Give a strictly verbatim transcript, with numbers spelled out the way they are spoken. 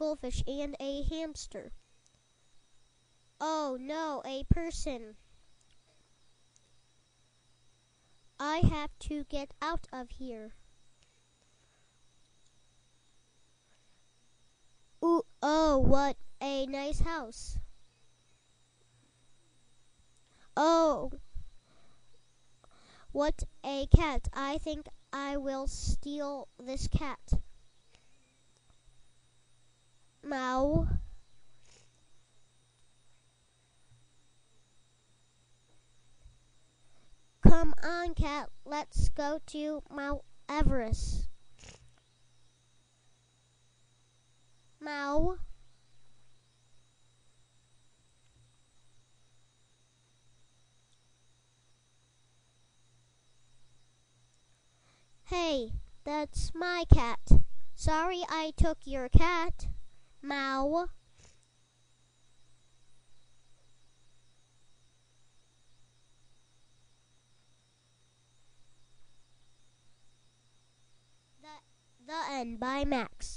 goldfish and a hamster. Oh no, a person. I have to get out of here. Ooh, oh, what a nice house. Oh, what a cat. I think I will steal this cat. Meow. Come on, cat. Let's go to Mount Everest. Meow. Hey, that's my cat. Sorry I took your cat. Meow. The, the End by Max.